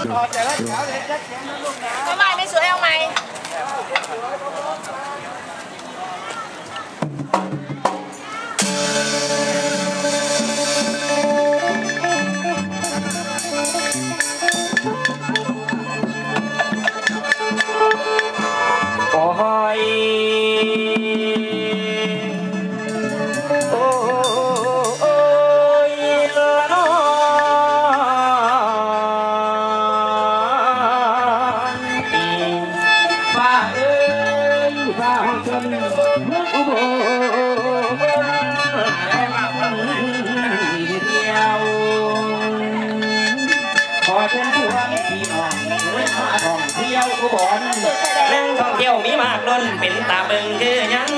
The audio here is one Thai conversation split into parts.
เอาใหม่ไม่สวยเอาใหม่โอ้ยโอ้ยละน้องฟ้าเอ้ยฟ้าจนอุโบเดียวขอเชิญชวนพี่น้องด้วยมาท่องเที่ยวอุบลแหล่งท่องเที่ยวมีมากล้นเป็นตาเบิ่งคือยัง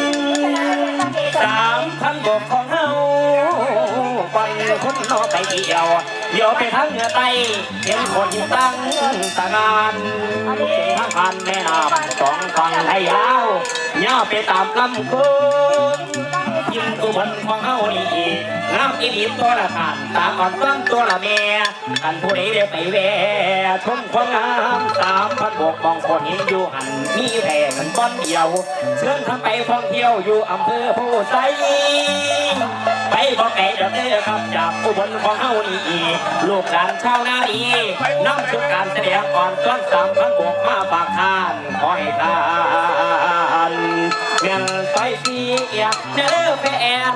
3,000 บกของเฮาปันคนนอกไปเที่ยวเดี๋ยวไปทางเหนือใต้เห็นคนตั้งตางานเป็นทางผ่านแม่น้ำสองฝั่งไทยลาวย่าไปตามลำโขงยิ้มอุบลของเฮานี่งามอีหลีตัวละขาดตาอ่อนฟังตัวละแม่กันผู้ใดได้ไปแวะชมความงาม3,000 บกมองคนเห็นอยู่หันมีแผ่กันบ้อนเดียวเชิญทำไปท่องเที่ยวอยู่อำเภอผู้ไซไปบอกไก่เด้อครับจากอุบลของเฮานี่ลูกหลานชาวนาดีนำชุดการแสดงก่อนต้น3,000 บกมาฝากทานขอให้ทานเงินไปเสียเด้อแฟน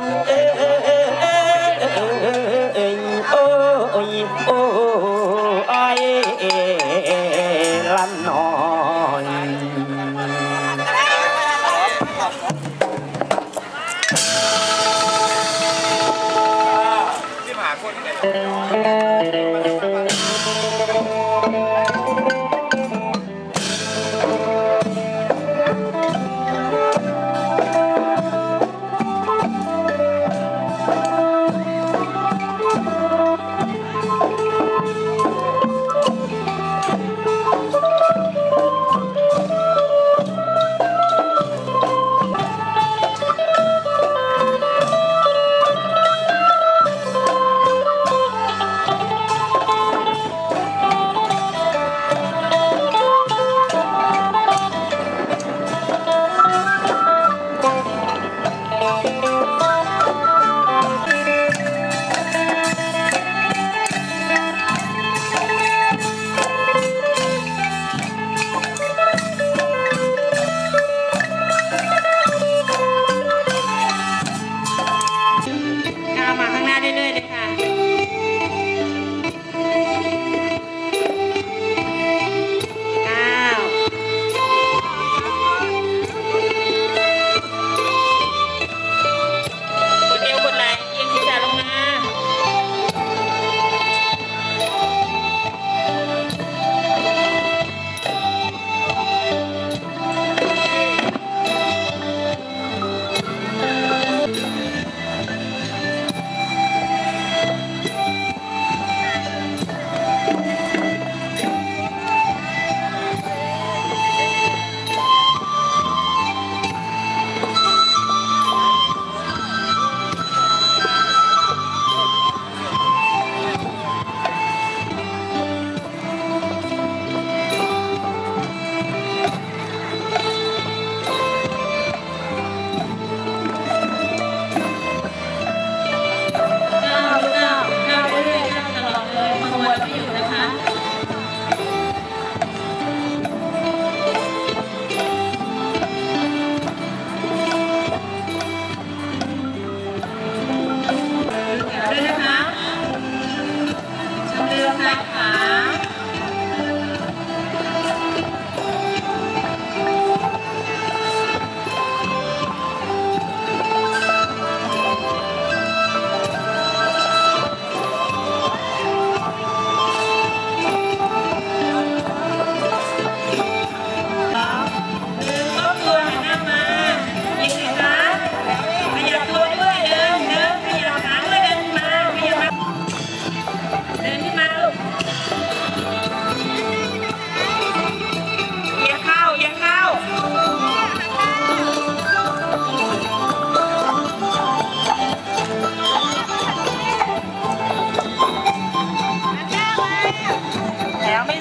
โอ้ยโอ้ยลั่นน้อยที่มหาคนนี่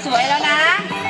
สวยแล้วนะ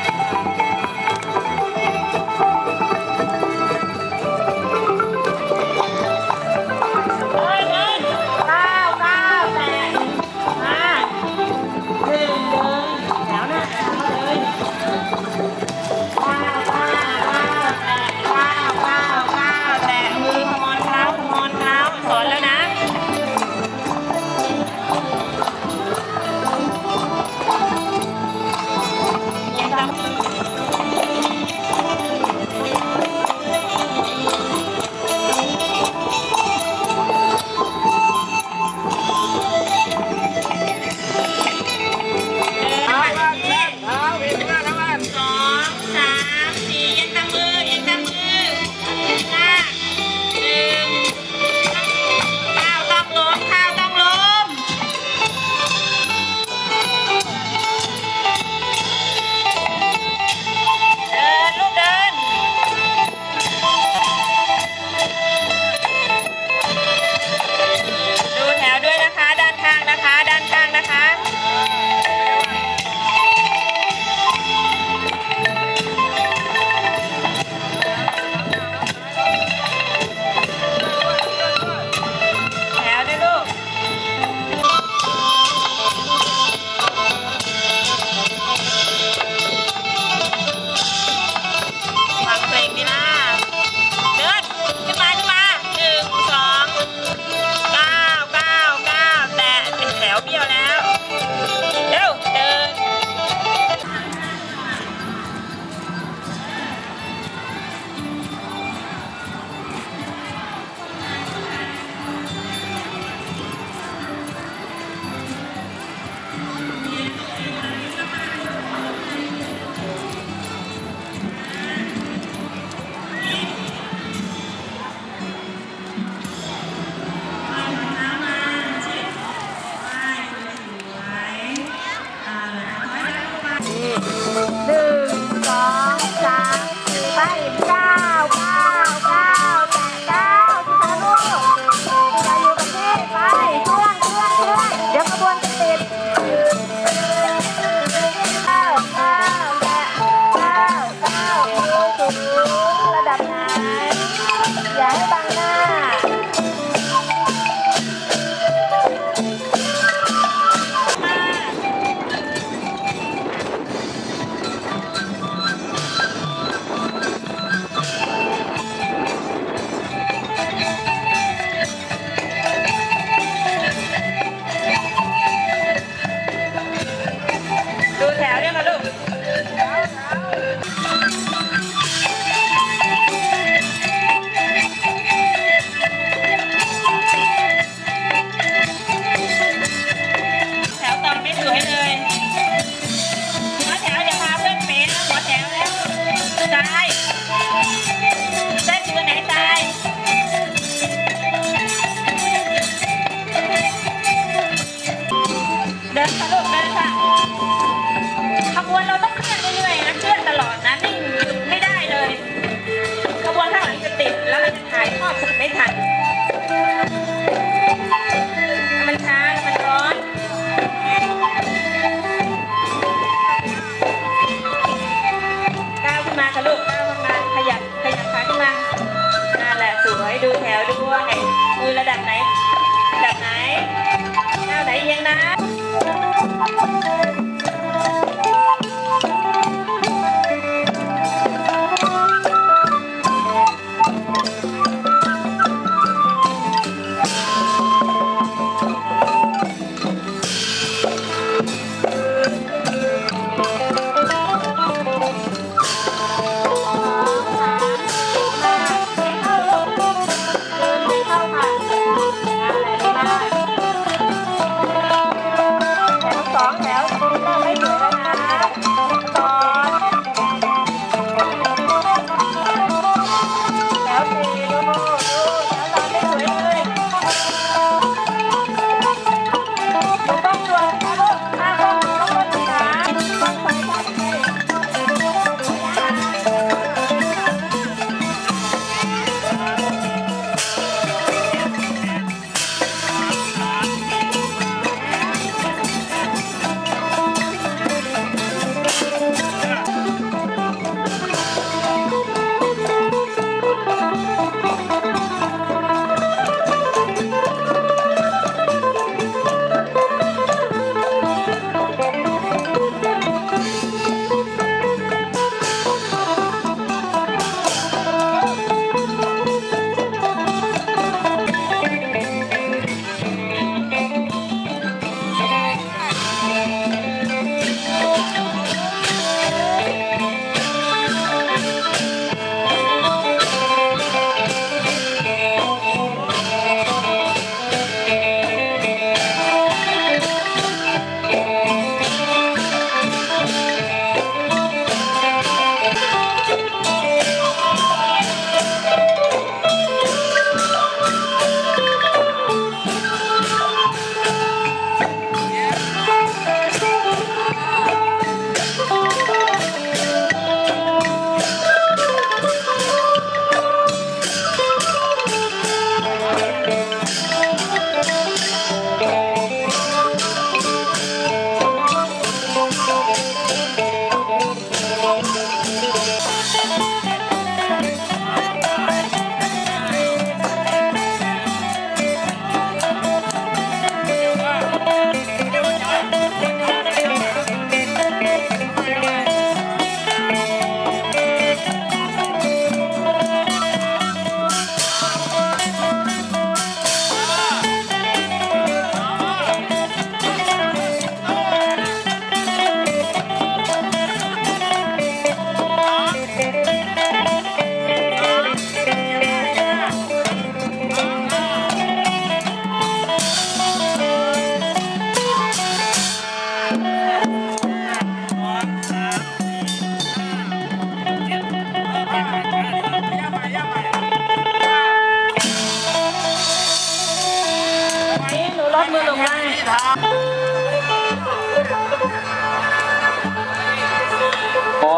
ดูแถวด้วยมือระดับไหนระดับไหนแนวไหนเอียงนะ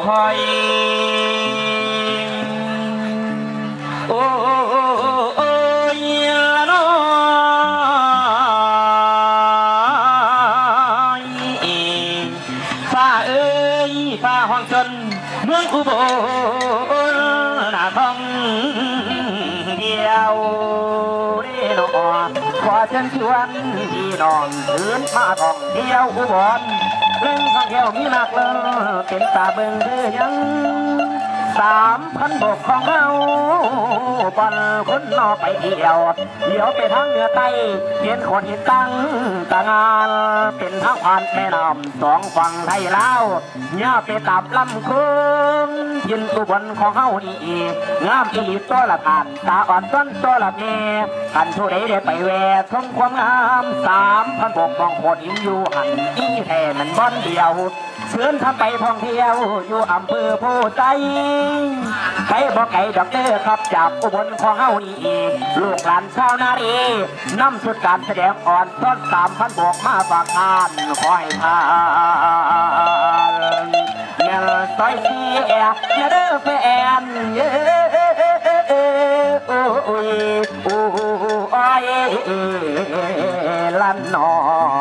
คอยโอ้ยละน้อยฟ้าเอ้ยฟ้าห้องจนเมืองอุบลหน้าท้องเดียวนี่น้องขอเชิญชวนพี่น้องตื่นมาท่องเที่ยวอุบลเรื่องท่องเที่ยวมีมากเลยเป็นตาเบิ่งคือยัง3,000 บกของเราปันคนนอไปเที่ยวเลี้ยวไปทางเหนือใต้เห็นคนเห็นตั้งตางานเป็นทางผ่านแม่น้ำ2 ฝั่งไทยลาวย่าไปตับลำโค้งยินอุบลของเฮานี่งามอีตัวละผ่านตาอ่อนต้นตัวละเมกันผู้ใดได้ไปแวะชมความงาม3,000 บกมองโคตรอิ่มอยู่หันอีแท่มันบ่อนเดียวเชิญท่านไปท่องเที่ยวอยู่อำเภอโพใจไปบ่ไก่ดอกเตอร์ครับจากอุบลของเฮานี่ลูกหลานชาวนาดีนำชุดการแสดงอ่อนต้น3,000 บกมาฝากทานขอให้ทานเมื่อซอยเสียเด้อแฟนเย้โอ้ยโอ้ยลั่นนอ